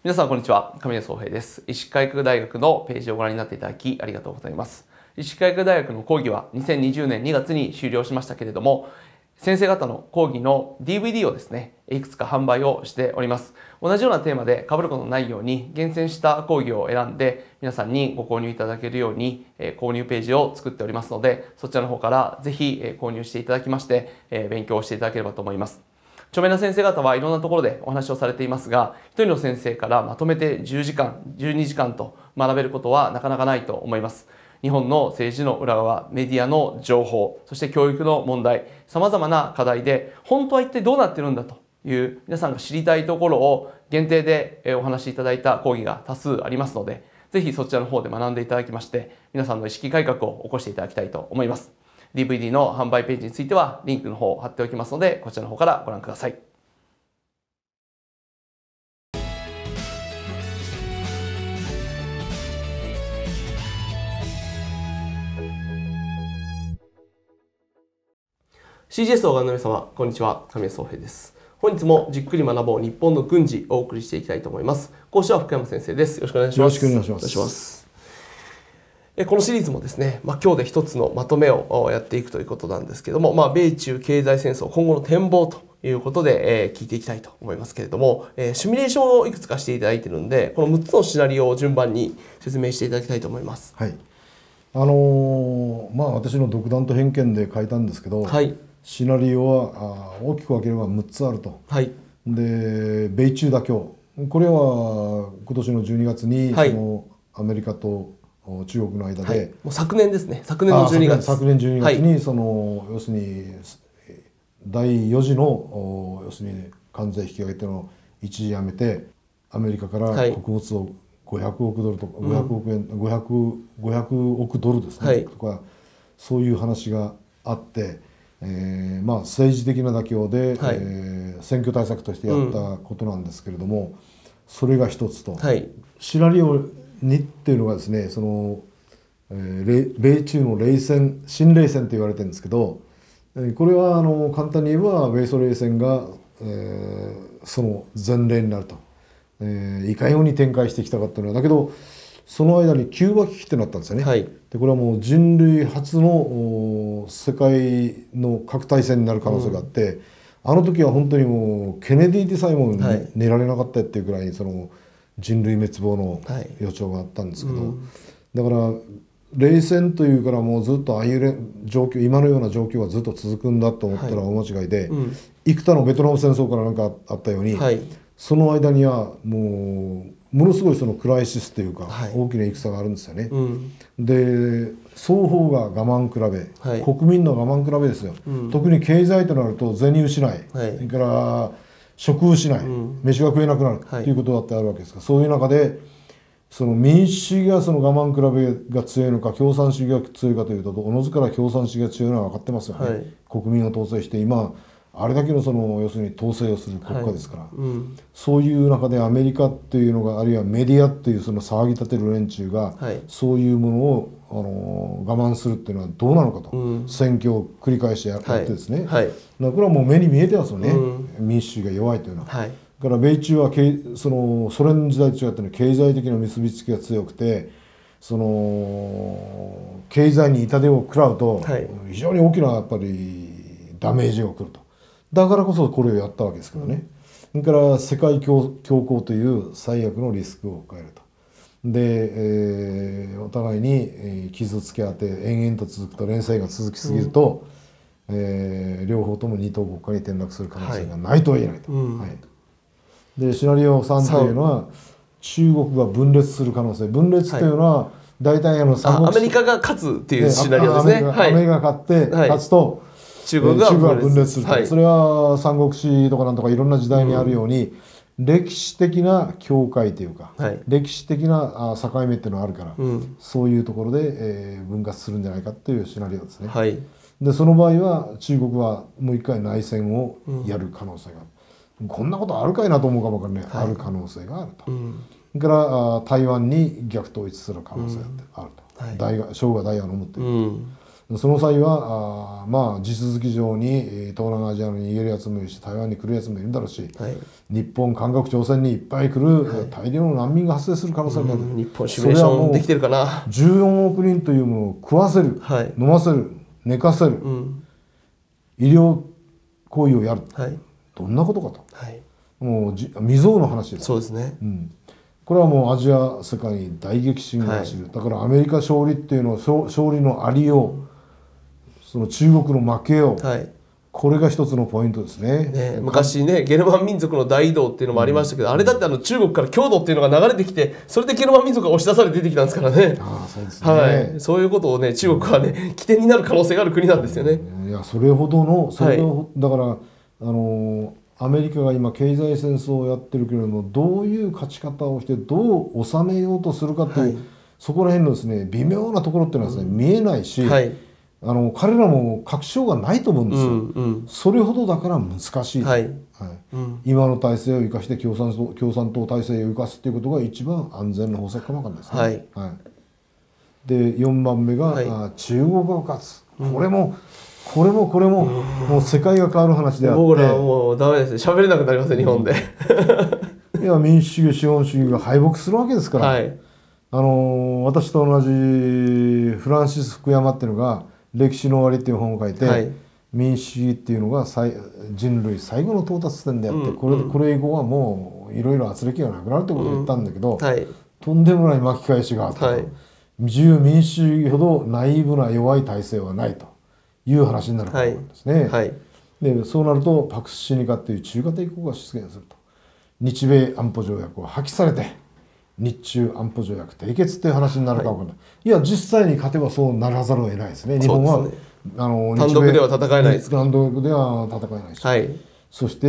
皆さんこんにちは、神谷宗平です。医師会医科大学のページをご覧になっていただきありがとうございます。医師会医科大学の講義は2020年2月に終了しましたけれども、先生方の講義の DVD をですね、いくつか販売をしております。同じようなテーマで被ることのないように厳選した講義を選んで皆さんにご購入いただけるように購入ページを作っておりますので、そちらの方からぜひ購入していただきまして勉強していただければと思います。著名な先生方はいろんなところでお話をされていますが、一人の先生からまとめて10時間、12時間と学べることはなかなかないと思います。日本の政治の裏側、メディアの情報、そして教育の問題、様々な課題で本当は一体どうなってるんだという皆さんが知りたいところを限定でお話しいただいた講義が多数ありますので、ぜひそちらの方で学んでいただきまして、皆さんの意識改革を起こしていただきたいと思います。DVD の販売ページについてはリンクの方を貼っておきますので、こちらの方からご覧ください。CGS をご覧の皆様、こんにちは。神谷宗平です。本日もじっくり学ぼう日本の軍事をお送りしていきたいと思います。講師は福山先生です。よろしくお願いします。 よろしくお願いします。 このシリーズもですね、今日で一つのまとめをやっていくということなんですけれども、米中経済戦争今後の展望ということで聞いていきたいと思いますけれども、シミュレーションをいくつかしていただいているので、この6つのシナリオを順番に説明していただきたいと思います。 はい。私の独断と偏見で書いたんですけど、はい、シナリオは大きく分ければ6つあると。はい、で、米中妥協。これは今年の12月に、はい、そのアメリカと中国の間で、はい、 もう昨年ですね。昨年の12月。 昨年12月に、はい、その要するに第4次の要するに関税引き上げての一時やめて、アメリカから穀物を500億ドルとか500億ドルですね、はい、とかそういう話があって、政治的な妥協で、はい、選挙対策としてやったことなんですけれども、それが一つと、はい、シナリオ2っていうのがですね、その、米中の冷戦、新冷戦と言われてるんですけど、これは簡単に言えば米ソ冷戦が、その前例になると、いかように展開してきたかっていうのは、だけどその間にキューバ危機ってなったんですよね。はい、でこれはもう人類初の世界の核大戦になる可能性があって、あの時は本当にもうケネディでさえも寝られなかったっていうくらいにその人類滅亡の予兆があったんですけど、だから冷戦というからもうずっとああいう状況、今のような状況はずっと続くんだと思ったら大間違いで、幾多のベトナム戦争からなんかあったように、その間にはものすごいそのクライシスというか、大きな戦があるんですよね。で双方が我慢比べ、国民の我慢比べですよ。特に経済となると銭失い、それから食失い、飯が食えなくなるということだってあるわけですが、そういう中でその民主主義がその我慢比べが強いのか共産主義が強いかというと、おのずから共産主義が強いのは分かってますよね。国民を統制して今あれだけのその要するに統制をする国家ですから、そういう中でアメリカっていうのが、あるいはメディアっていうその騒ぎ立てる連中が、そういうものを我慢するっていうのはどうなのかと、選挙を繰り返してやってですね、だからこれはもう目に見えてますよね、民主主義が弱いというのは。だから米中はそのソ連時代と違って経済的な結びつきが強くて、その経済に痛手を食らうと非常に大きなやっぱりダメージが起こると。だからこそこれをやったわけですけどね。それから世界恐慌という最悪のリスクを抱えると。で、お互いに傷つけ合って延々と続くと、連戦が続きすぎると、両方とも二等国家に転落する可能性がないとは言えないと。でシナリオ3というのは中国が分裂する可能性。分裂というのは大体アメリカが勝つっていうシナリオですね。 アメリカが勝つと中国が分裂すると、それは三国志とかなんとかいろんな時代にあるように、歴史的な境界というか、歴史的な境目っていうのがあるから、そういうところで分割するんじゃないかっていうシナリオですね。でその場合は中国はもう一回内戦をやる可能性がある。こんなことあるかいなと思うかもわかんない、ある可能性があると。それから台湾に逆統一する可能性があると、生姜大を飲むという。 その際はまあ地続き上に東南アジアに逃げるやつもいるし、台湾に来るやつもいるだろうし、 はい、 日本、韓国、朝鮮にいっぱい来る大量の難民が発生する可能性がある、 日本シミュレーションできてるかな。 14億人というものを食わせる、 はい、 飲ませる、寝かせる、医療行為をやる、 はい、 どんなことかと、 はい、 もう未曾有の話です。 そうですね、 これはもうアジア世界に大激震が走る、だからアメリカ勝利っていうのを、勝利のありよう、その中国の負けよう、 はい、 これが一つのポイントですね。 昔ね、ゲルマン民族の大移動っていうのもありましたけど、あれだって中国から郷土っていうのが流れてきて、それでゲルマン民族が押し出されて出てきたんですからね。 そうですね、 はい、そういうことをね、中国はね起点になる可能性がある国なんですよね。 いや、それほどのだからアメリカが今経済戦争をやってるけれども、どういう勝ち方をしてどう収めようとするかという、そこら辺のですね微妙なところっていうのはですね、見えないし、彼らも確証がないと思うんですよ、それほどだから難しい、今の体制を生かして共産党体制を生かすっていうことが一番安全な方策かもわかんないですね。で4番目が、中国が勝つ、これももう世界が変わる話であって、 僕らはもうダメですね、喋れなくなりますよ日本で。 いや、民主主義資本主義が敗北するわけですから、私と同じフランシス・福山っていうのが「歴史の終わり」っていう本を書いて、民主主義っていうのが人類最後の到達点であって、これ以後はもういろいろ圧力がなくなるってことを言ったんだけど、とんでもない巻き返しがあったと、自由民主主義ほどナイーブな弱い体制はないという話になると思うんですね。でそうなるとパクスシニカっていう中華帝国が出現すると、日米安保条約を破棄されて日中安保条約締結っていう話になるかもわからない。いや、実際に勝てばそうならざるを得ないですね。日本は単独では戦えないです。 単独では戦えないし、そして、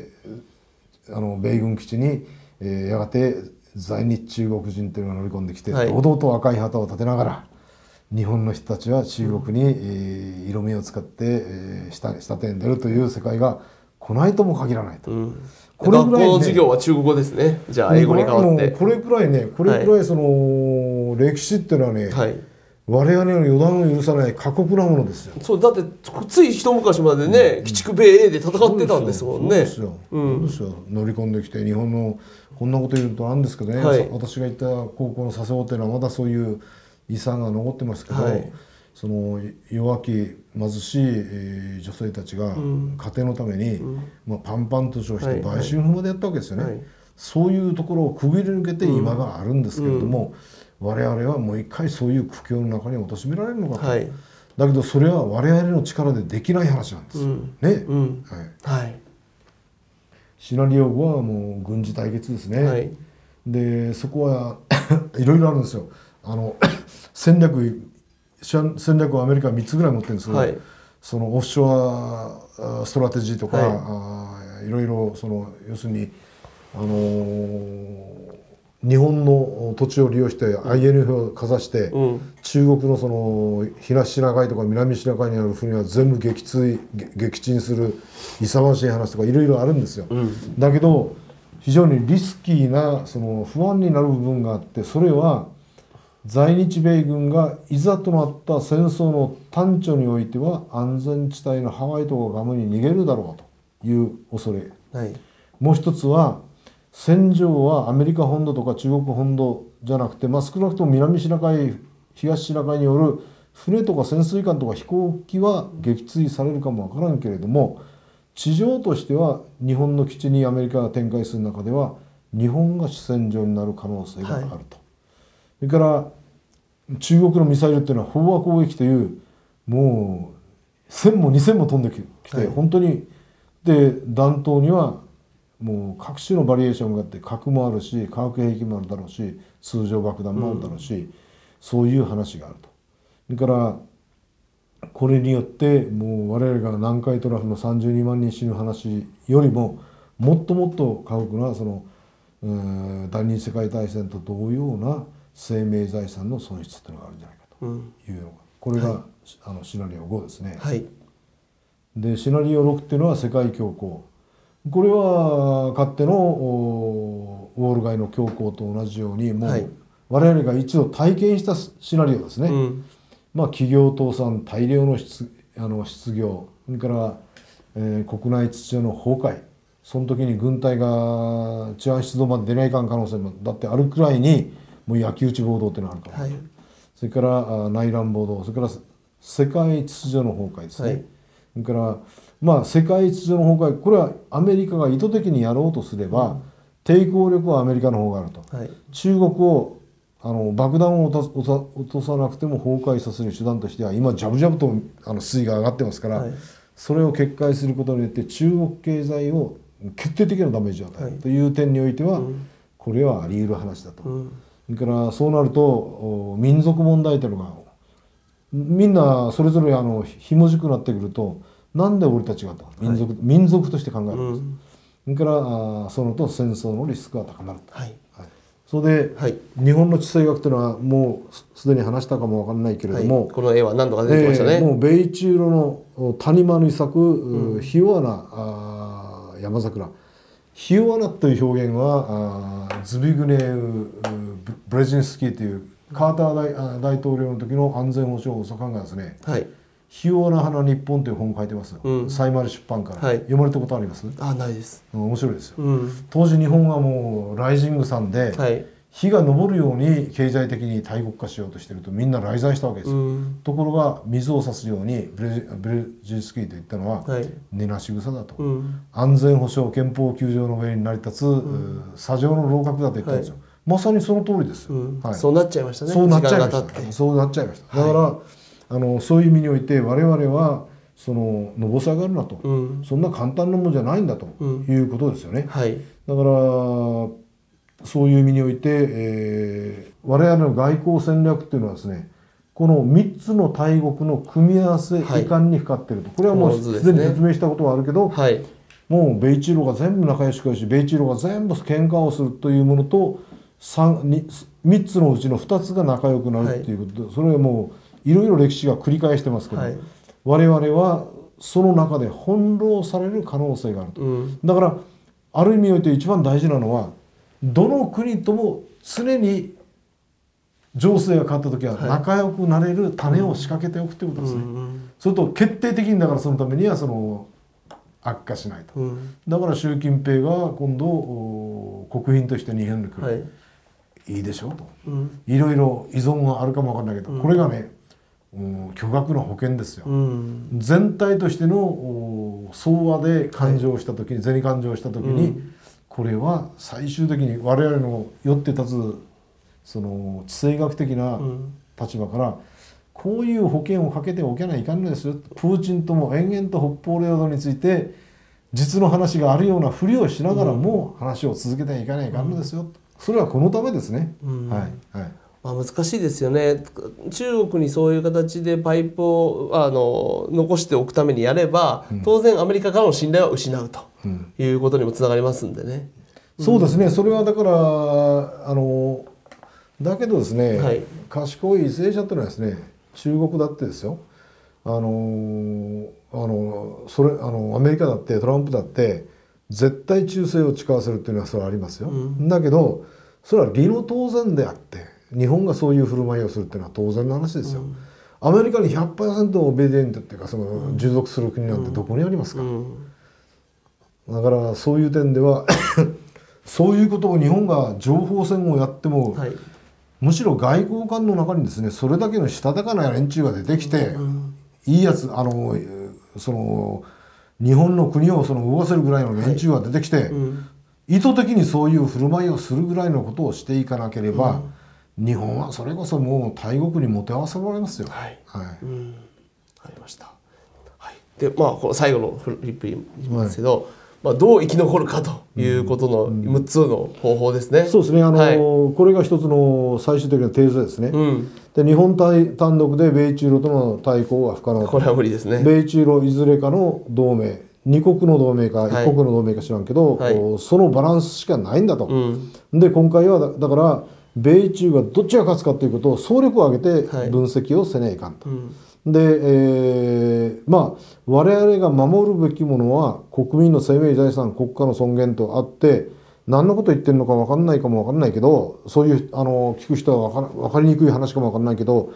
米軍基地に、やがて在日中国人というのが乗り込んできて、堂々と赤い旗を立てながら日本の人たちは中国に、色味を使って、下手に出るという世界が来ないとも限らないと。 これぐらい、学校の授業は中国語ですね。じゃあ英語に変わって。 これくらいその歴史っていうのはね、我々の予断を許さない過酷なものですよ。 そうだってつい一昔までね、鬼畜米英で戦ってたんですもんね。そうですよ。乗り込んできて日本のこんなこと言うとなんですけどね、私が行った高校の佐世保っていうのはまだそういう遺産が残ってますけど、その弱き貧しい女性たちが家庭のために、パンパンとして売春婦までやったわけですよね。そういうところをくぐり抜けて今があるんですけれども、我々はもう一回そういう苦境の中に貶められるのかと、だけどそれは我々の力でできない話なんですね。シナリオ5はもう軍事対決ですね。でそこはいろいろあるんですよ。戦略をアメリカは3つぐらい持ってるんですけど、そのオフショアストラテジーとか、いろいろその要するに日本の土地を利用して INF をかざして、中国のその東シナ海とか南シナ海にある船は全部撃沈する勇ましい話とかいろいろあるんですよ。だけど非常にリスキーなその不安になる部分があって、それは在日米軍がいざとなった戦争の端緒においては安全地帯のハワイとかガムに逃げるだろうという恐れ、もう一つは戦場はアメリカ本土とか中国本土じゃなくて、少なくとも南シナ海東シナ海による船とか潜水艦とか飛行機は撃墜されるかもわからんけれども、地上としては日本の基地にアメリカが展開する中では日本が主戦場になる可能性があると。それから中国のミサイルっていうのは飽和攻撃というもう1000も2000も飛んできて、本当にで弾頭にはもう各種のバリエーションがあって、核もあるし化学兵器もあるだろうし通常爆弾もあるだろうし、そういう話があると。それからこれによってもう我々が南海トラフの32万人死ぬ話よりももっともっと過酷なその第二次世界大戦と同様な生命財産の損失というのがあるんじゃないかというのが、これが、シナリオ5ですね。でシナリオ6っていうのは世界恐慌。これはかつてのウォール街の恐慌と同じように、もう我々が一度体験したシナリオですね。 企業倒産、大量の失業、それから、国内秩序の崩壊、その時に軍隊が治安出動まで出ないかん可能性もだってあるくらいに、もう焼き討ち暴動っていうのがあるから、それから内乱暴動、それから世界秩序の崩壊ですね。それから世界秩序の崩壊、これはアメリカが意図的にやろうとすれば、抵抗力はアメリカの方があると、中国を爆弾を落とさなくても崩壊させる手段としては今ジャブジャブと水位が上がってますから、それを決壊することによって中国経済を決定的なダメージを与えるという点においては、これはあり得る話だと。それからそうなると民族問題というのがみんなそれぞれひもじくなってくると、なんで俺たちがと民族として考えるんです。それからそのと戦争のリスクが高まると。それで、日本の地政学というのはもうすでに話したかもわからないけれども、 この絵は何度か出てきましたね。 もう米中露の谷間に咲くひ弱な山桜、ひ弱なという表現はズビグネウ・ブレジンスキーというカーター大統領の時の安全保障補佐官がですね、ひ弱な花日本という本を書いてますよ。サイマル出版から、読まれたことあります？ ないです。 面白いですよ。当時日本はもうライジングさんで、日が昇るように経済的に大国化しようとしているとみんな来財したわけですよ。ところが水を差すようにブレジンスキーと言ったのは、根なし草だと、安全保障憲法9条の上に成り立つ、砂上の楼閣だと言ったんですよ。まさにその通りですよ。 そうなっちゃいましたね。 そうなっちゃいました。そうなっちゃいました。だからそういう意味において我々はのぼさがるなと、そんな簡単なものじゃないんだということですよね。だからそういう意味において、我々の外交戦略っていうのはですね、この3つの大国の組み合わせ、遺憾にかかっていると。これはもうすでに説明したことはあるけど、もう米中露が全部仲良しかよし、米中露が全部喧嘩をするというものと 3つのうちの2つが仲良くなるっていうことで、それはもういろいろ歴史が繰り返してますけど、我々はその中で翻弄される可能性があると。だからある意味において一番大事なのは、どの国とも常に情勢が変わった時は仲良くなれる種を仕掛けておくということですね。それと決定的にだからそのためには悪化しないと。だから習近平が今度国賓として日本に来る、いいでしょうと、いろいろ依存があるかもわかんないけど、これがね巨額の保険ですよ。全体としての総和で勘定した時に、銭勘定した時に、これは最終的に我々のよって立つ地政学的な立場から、こういう保険をかけておけないかんのですよ。プーチンとも延々と北方領土について実の話があるようなふりをしながらも話を続けていかないかんのですよ。それはこのためですね。 難しいですよね。中国にそういう形でパイプを残しておくためにやれば、当然アメリカからの信頼は失うということにもつながりますんでね。 そうですね。それはだからだけどですね、賢い政治家というのはですね、中国だってですよ、アメリカだってトランプだって絶対忠誠を誓わせるっていうのはそれはありますよ。だけどそれは理の当然であって、日本がそういう振る舞いをするっていうのは当然の話ですよ。アメリカに 100% オベディエントっていうか従属する国なんてどこにありますか。だからそういう点ではそういうことを日本が情報戦をやっても、むしろ外交官の中にですね、それだけのしたたかな連中が出てきて、いいやつ日本の国を動かせるぐらいの連中が出てきて、意図的にそういう振る舞いをするぐらいのことをしていかなければ、日本はそれこそもう大国にもてあそばれますよ。 ありました。でこの最後のフリップ言いますけど、どう生き残るかということの6つの方法ですね。 そうですね。これが一つの最終的なテーゼですね。で日本単独で米中露との対抗は不可能。 これは無理ですね。 米中露いずれかの同盟、2国の同盟か1国の同盟か知らんけど、そのバランスしかないんだと。で今回はだから米中がどっちが勝つかということを総力を挙げて分析をせねえかんと。で、我々が守るべきものは国民の生命財産、国家の尊厳とあって、何のこと言ってるのか分かんないかも分かんないけど、そういう聞く人は分かりにくい話かも分かんないけど、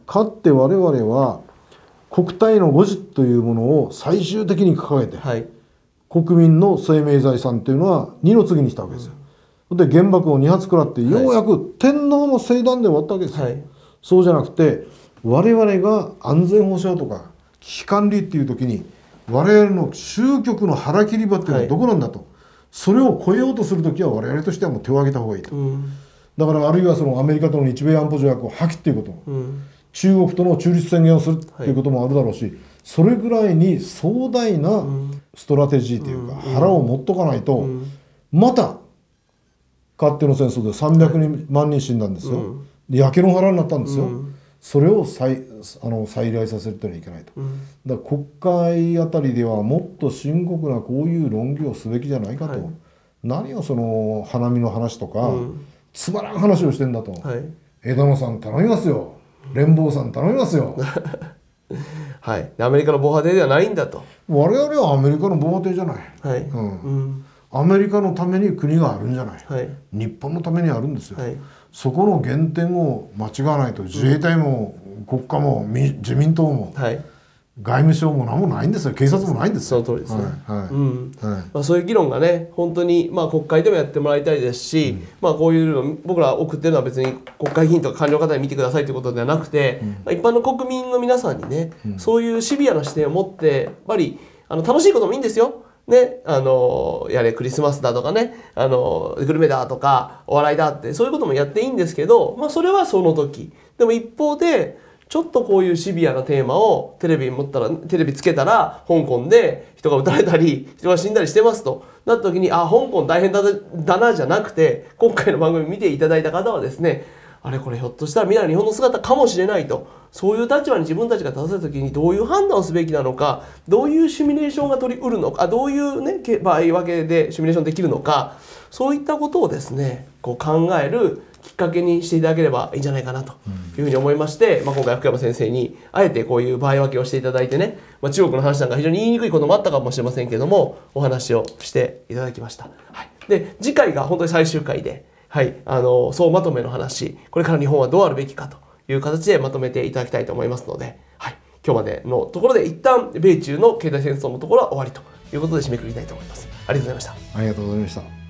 かって我々は国体の50というものを最終的に掲げて、 はい、 国民の生命財産というのは二の次にしたわけですよ。で原爆を2発食らってようやく天皇の聖断で終わったわけですよ。 はい、 そうじゃなくて我々が安全保障とか危機管理っていう時に我々の終局の腹切り場っていうのはどこなんだと、それを超えようとする時は我々としてはもう手を挙げた方がいいと。だからあるいはそのアメリカとの日米安保条約を破棄っていうことも、中国との中立宣言をするっていうこともあるだろうし、それぐらいに壮大なストラテジーというか腹を持っとかないと、またかつての戦争で300万人死んだんですよ。で焼け野原になったんですよ。それを再来させるというのはいけないと。だから国会あたりではもっと深刻なこういう論議をすべきじゃないかと。何をその花見の話とか、つまらん話をしてんだと。枝野さん頼みますよ。連邦さん頼みますよ。 はい、アメリカの防波堤ではないんだと。 我々はアメリカの防波堤じゃない。 はい、 アメリカのために国があるんじゃない。 はい、 日本のためにあるんですよ。 はい、 そこの原点を間違わないと自衛隊も国家も自民党も、 はい、 外務省も何もないんですよ。警察もないんですよ。 その通りですね。そういう議論がね本当に国会でもやってもらいたいですし、こういうの僕ら送ってるのは別に国会議員とか官僚方に見てくださいということではなくて、一般の国民の皆さんにね、そういうシビアな視点を持ってやっぱり楽しいこともいいんですよ。ね、やれクリスマスだとかねグルメだとかお笑いだってそういうこともやっていいんですけど、それはその時でも一方でちょっとこういうシビアなテーマをテレビつけたら香港で人が撃たれたり人が死んだりしてますとなった時に香港大変だなじゃなくて、今回の番組見ていただいた方はですね、あれこれひょっとしたら未来の日本の姿かもしれないと、そういう立場に自分たちが立たせた時にどういう判断をすべきなのか、どういうシミュレーションが取り得るのか、どういうね場合分けでシミュレーションできるのか、そういったことをですね考えるきっかけにしていただければいいんじゃないかなというふうに思いまして、今回福山先生にあえてこういう場合分けをしていただいてね、中国の話なんか非常に言いにくいこともあったかもしれませんけどもお話をしていただきました。で次回が本当に最終回で、総まとめの話、これから日本はどうあるべきかという形でまとめていただきたいと思いますので、今日までのところで一旦米中の経済戦争のところは終わりということで締めくくりたいと思います。ありがとうございました。 ありがとうございました。